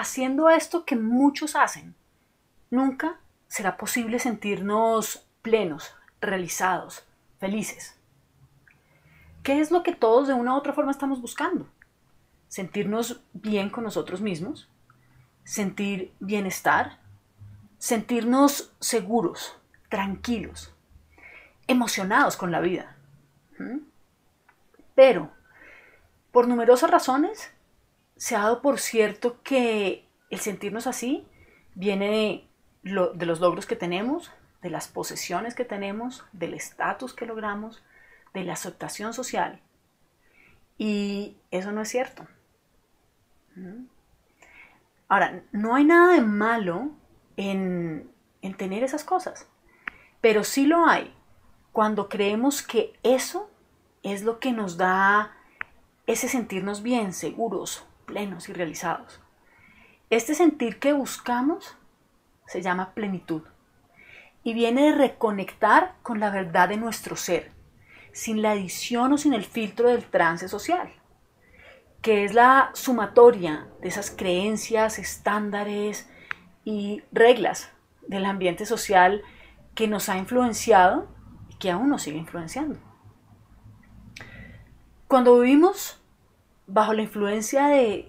haciendo esto que muchos hacen, nunca será posible sentirnos plenos, realizados, felices. ¿Qué es lo que todos de una u otra forma estamos buscando? Sentirnos bien con nosotros mismos, sentir bienestar, sentirnos seguros, tranquilos, emocionados con la vida. Pero, por numerosas razones, se ha dado por cierto que el sentirnos así viene de los logros que tenemos, de las posesiones que tenemos, del estatus que logramos, de la aceptación social. Y eso no es cierto. Ahora, no hay nada de malo en tener esas cosas, pero sí lo hay cuando creemos que eso es lo que nos da ese sentirnos bien, seguros, plenos y realizados. Este sentir que buscamos se llama plenitud y viene de reconectar con la verdad de nuestro ser, sin la adición o sin el filtro del trance social, que es la sumatoria de esas creencias, estándares y reglas del ambiente social que nos ha influenciado y que aún nos sigue influenciando. Cuando vivimos bajo la influencia de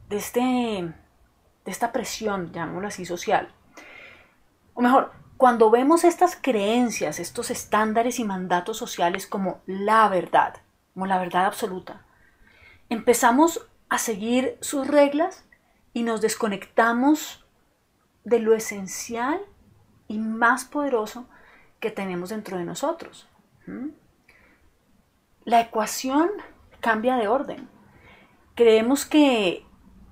esta presión, llamémoslo así, social, o mejor, cuando vemos estas creencias, estos estándares y mandatos sociales como la verdad absoluta, empezamos a seguir sus reglas y nos desconectamos de lo esencial y más poderoso que tenemos dentro de nosotros. La ecuación cambia de orden. Creemos que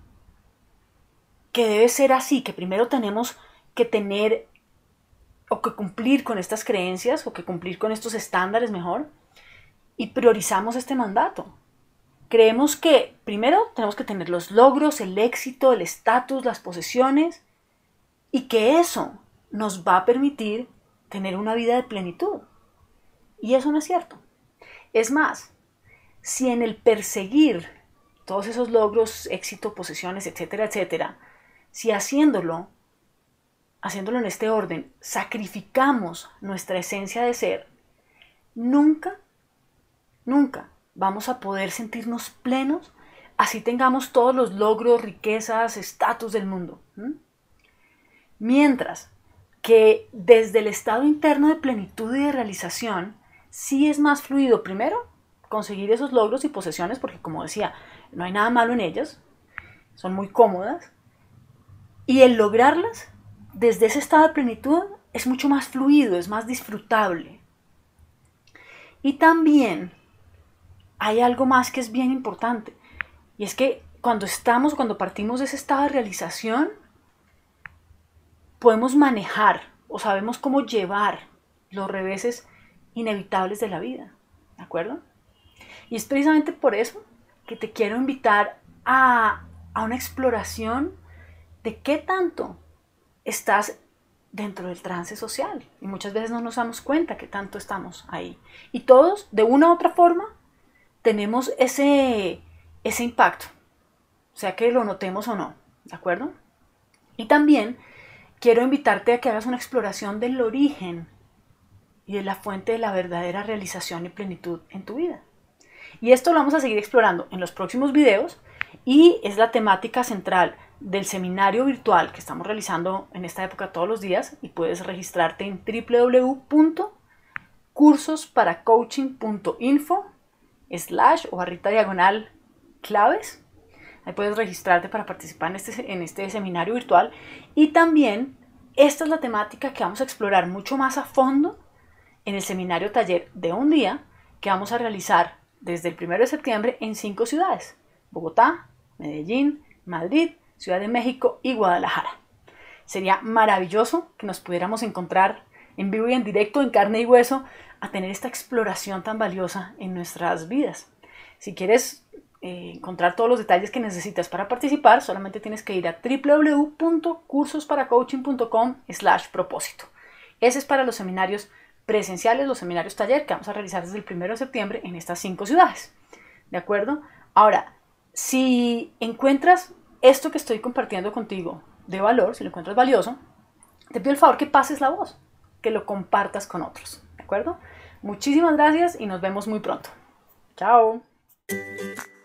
debe ser así, que primero tenemos que tener o que cumplir con estas creencias o que cumplir con estos estándares mejor, y priorizamos este mandato. Creemos que primero tenemos que tener los logros, el éxito, el estatus, las posesiones, y que eso nos va a permitir tener una vida de plenitud. Y eso no es cierto. Es más, si en el perseguir todos esos logros, éxito, posesiones, etcétera, etcétera, si haciéndolo en este orden, sacrificamos nuestra esencia de ser, nunca vamos a poder sentirnos plenos, así tengamos todos los logros, riquezas, estatus del mundo. Mientras que desde el estado interno de plenitud y de realización, sí es más fluido, primero, conseguir esos logros y posesiones, porque como decía, no hay nada malo en ellas, son muy cómodas, y el lograrlas desde ese estado de plenitud es mucho más fluido, es más disfrutable. Y también hay algo más que es bien importante, y es que cuando partimos de ese estado de realización, podemos manejar o sabemos cómo llevar los reveses inevitables de la vida, ¿de acuerdo? Y es precisamente por eso que te quiero invitar a una exploración de qué tanto estás dentro del trance social. Y muchas veces no nos damos cuenta que tanto estamos ahí. Y todos, de una u otra forma, tenemos ese impacto, sea que lo notemos o no, ¿de acuerdo? Y también quiero invitarte a que hagas una exploración del origen y de la fuente de la verdadera realización y plenitud en tu vida. Y esto lo vamos a seguir explorando en los próximos videos y es la temática central del seminario virtual que estamos realizando en esta época todos los días, y puedes registrarte en www.cursosparacoaching.info/claves. Ahí puedes registrarte para participar en este seminario virtual. Y también esta es la temática que vamos a explorar mucho más a fondo en el seminario taller de un día que vamos a realizar desde el 1 de septiembre en 5 ciudades: Bogotá, Medellín, Madrid, Ciudad de México y Guadalajara. Sería maravilloso que nos pudiéramos encontrar en vivo y en directo, en carne y hueso, a tener esta exploración tan valiosa en nuestras vidas. Si quieres encontrar todos los detalles que necesitas para participar, solamente tienes que ir a www.cursosparacoaching.com/propósito. Ese es para los seminarios presenciales, los seminarios taller que vamos a realizar desde el 1 de septiembre en estas 5 ciudades. ¿De acuerdo? Ahora, si encuentras esto que estoy compartiendo contigo de valor, si lo encuentras valioso, te pido el favor que pases la voz, que lo compartas con otros, ¿de acuerdo? Muchísimas gracias y nos vemos muy pronto. Chao.